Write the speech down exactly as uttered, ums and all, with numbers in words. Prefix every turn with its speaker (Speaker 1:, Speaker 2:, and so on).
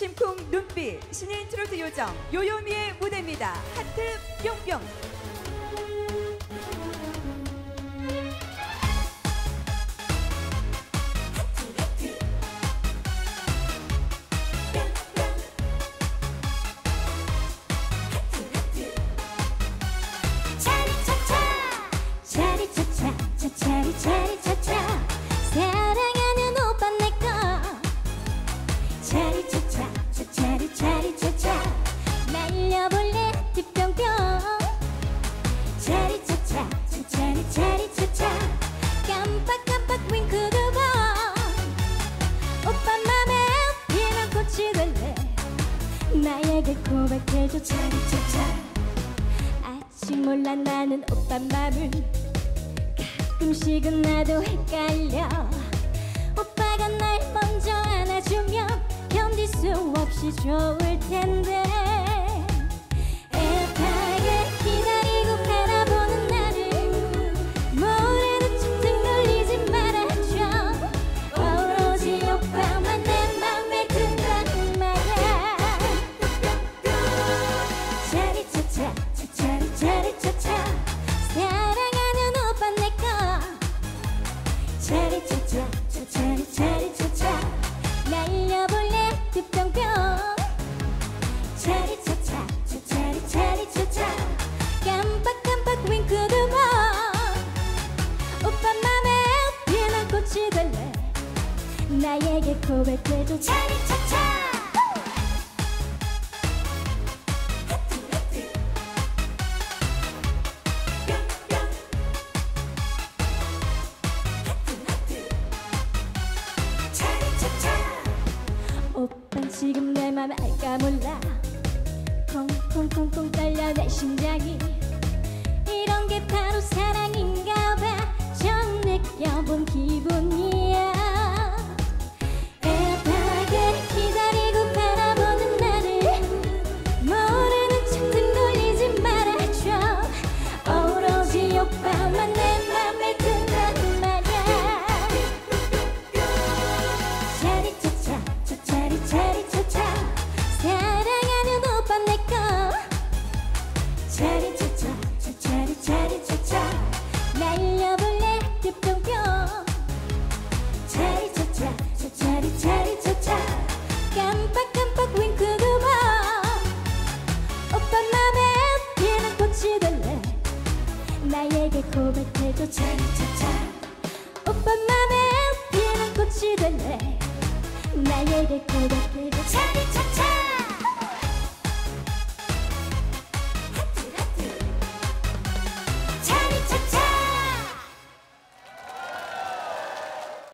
Speaker 1: 심쿵 눈빛 신인 트로트 요정 요요미의 무대입니다. 하트 뿅뿅.
Speaker 2: 차리차차 사랑하는 오빠 내꺼 차리차차 차리차차 날려볼래 뒷병병 차리차차 차리차차 깜빡깜빡 윙크 두 번 오빠 맘에 피는 꽃이 될래 나에게 고백해줘 차리차차 아직 몰라 나는 오빠 맘을 가끔씩은 나도 헷갈려 오빠가 날 먼저 안아주면 견딜 수 없이 좋을 텐데 애타게 기다리고 바라보는 나를 모래는 척 등 돌리지 말아줘 오로지 오빠만 내 맘에 든다는 말야 차리차차 차리차차 사랑하는 오빠 내꺼 차리차차 차리차차 날려볼래 뒷병병 차리차차 차리차차 깜빡깜빡 윙크 두 번 오빠 맘에 피는 꽃이 될래 나에게 고백해줘 차리차차 오빤 지금 내 맘 알까 몰라 콩콩콩콩 떨려 내 심장이 이런 게 바로 사랑인가 봐 처음 느껴본 기분이야 애타게 기다리고 바라보는 나를 모르는 척 등 돌리지 말아줘 오로지 오빠만 내 맘에 든다는 말야 차리차차 차리차차 사랑하는 오빠 내꺼 차리차차 차리차차 날려볼래 뒷병병 차리차차 차리차차 깜빡깜빡 윙크 두 번 오빠 맘에 피는 꽃이 될래 나에게 고백해줘 차리차차 오빠 맘에 피는 꽃이 될래 나에게 고백해줘